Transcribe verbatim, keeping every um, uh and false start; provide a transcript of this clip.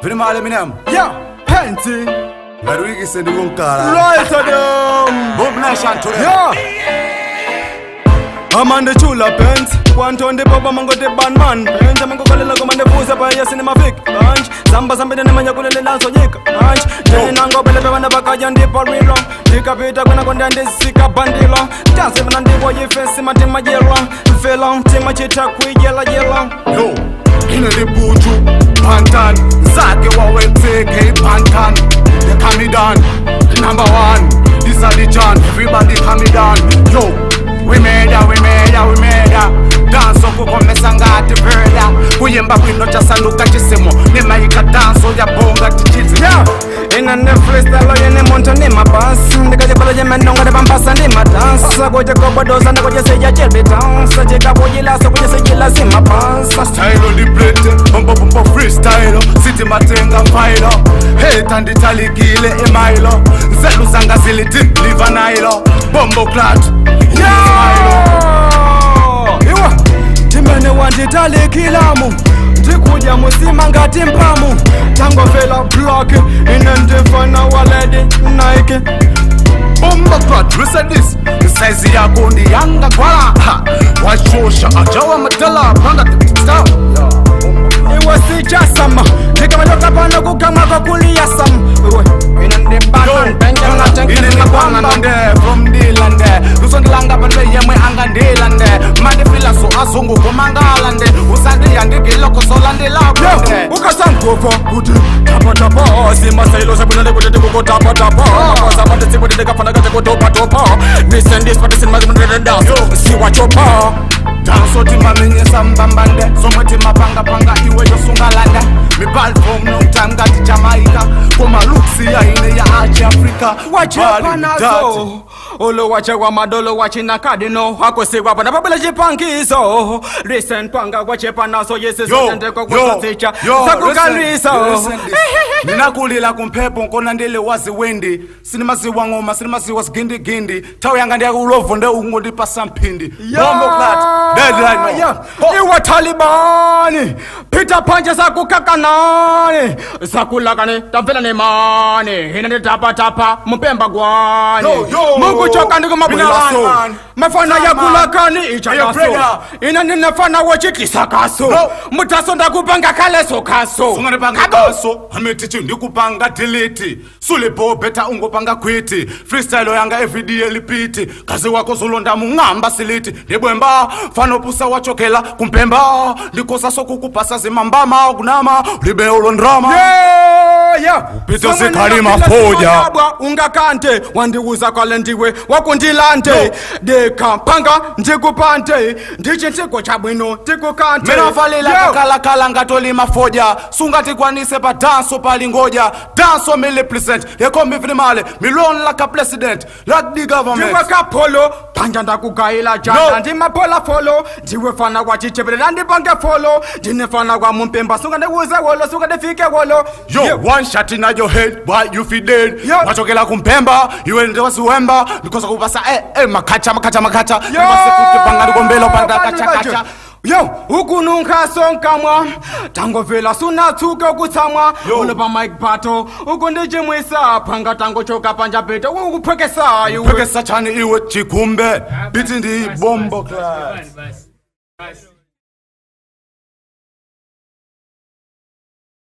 Vini Marley minem. Yeah, Plenty. Marwiki said you won't call. Right to them. Bob Nation to them. Yeah. I'm on the chula pants. One ton the pop, I'm go the band man. Pants, I'm go call it like I'm on the booze up by your cinema fake. Lunch. Samba Samba the name of your dance on Nick. Lunch. Then I'm go believe on the back of your dip or real. Take a bit, I'm gonna go down this sick up bandilo. Dance even on the boy, you face him at my yellow. Feel long, Tim, my chit up with yellow yellow. Yo, in the buju, Pantan, Zaki, what will take a Pantan. They coming down, number one. This are the John, everybody coming down. Yo. We made ya, we made ya, we made ya. Dance oko komesanga ati verda. Kuyemba kwino chasanuka chisemo. Nema ika dance ya bonga tichiti. Yeah. Ina ne freestyle yene monta ne mabas. Ndika je pala je menonga de bambasa ne madance. Goje kobodoza na goje seja chebe dance. Jeka bojila so goje sejila si mabasa. Style on the plate, bumbo bumbo freestyle. City matenga file. Hey tandi tali gile emailo. Zelu zanga zili tip live anailo. Bumbo clat. Yeah. Iwa Timene wanditale kilamu Ndikuja musima ngati mpamu Tango fela block Inendifana waledi Nike Bomba clat, listen this Size ya kundi yanga kwala Wachosha ajawa matala Panga tip-tip Iwa si jasama Nika majoka panda kukama kwa kulia sam Iwe Inendifana Benjanga tenki Inendifana From the land Lusondilanga panwe yemwe angandilande Mande fila so azungu kumangalande Usandi yandiki loko solandi lakwende Ukasankoko kuti tapa tapa Sima sailo sebunale kuti tikuko tapa tapa Makosa mande siku dideka fana gate kutopa topa Listen this pati sinma zimundere dance Siwa chopa Danso tima minye sambambande Somwe tima panga panga iwe yosungalande Mi ball from long time gati Jamaica Koma luksi ya ine ya aji Afrika Wachepa nazo Olo wache wa madolo wachi na kadino Hako siwa pana babele jipangizo Listen panga wachepa nazo Yesi sotende kwa kwa ticha Sakukalizo Nina kulila kumpepo nkona ndile wazi wendi Sinimasi wangoma, sinimasi was gindi gindi Tau yanga ndiya ulovo nde ungundi pasa mpindi Bombo clat, deadline no Iwa Talibani Pita panje sakukakanani Sakulakani, tafila ni mani Hina ni tapa tapa, mpemba gwani Mungu choka ndiko mabulaso Mafana ya kulakani, icha kaso Ina ni nafana wachiki sakaso Mutaso ndakupanga kaleso kaso Sungane panga kaso, hametichi ndikupanga delete Sulipo beta ungo panga kwiti Freestyle yanga everyday lipiti Kazi wako zulonda mungamba siliti Ndibwemba, fano pusa wachokela kumpemba Ndikosa soku kupasa zimambama Gunama, libe ulondrama Yeah, yeah Upito se kalima foja Unga kante, wandiuza kwa lendiwe Wakundilante, deka panga Ndikupante, ndichitiko chabwino Ndikukante Mena falila kakala kala ngatolima foja Sungati kwa nise pa danso pali ngoja Danso me represent Yeko mi Vini Marley Mi run like a president Like the government Ndiwe kapolo Panja ndakugaila janda Ndima pola follow Ndiwe fana kwa chichebele Nandi pange follow Ndine fana kwa mumpemba Sunga de uze wolo Sunga de fike wolo Yo, yeah. One shot in your head Boy, you feel dead yeah. Wachokela kumpemba You ende wasuwemba Because kupasa Eh, eh, makacha, makacha, makacha Yo Mbase kukipanga Ndugombelo Panda kacha, kacha Yo, huku nunka sonkamwa Tango vela suna tuke kutamwa Ulepa mic bato Huku ndiji mwisa Panga tango choka panja pete Huku pekesa iwe Pekesa chani iwe chikumbe Biti ndi bombo class.